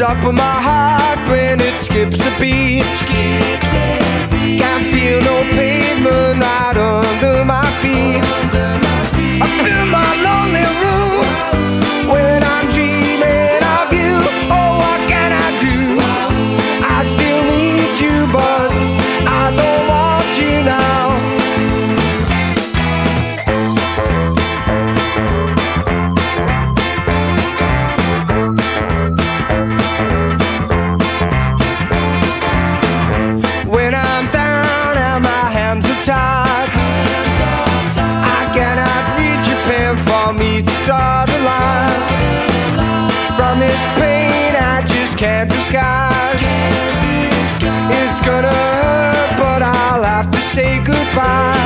Stop of my heart when it skips a beat. Can't feel no pavement right under my feet. Up in my lonely room when I'm dreaming of you. Oh, what can I do? I still need you, but I don't want you now. When I'm down and my hands are tied, I cannot reach your pen for me to draw the line. From this pain I just can't disguise. It's gonna hurt, but I'll have to say goodbye.